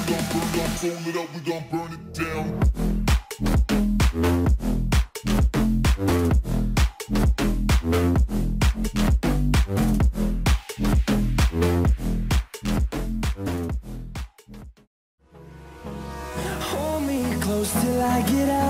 Fold it up, we gon' burn it down. Hold me close till I get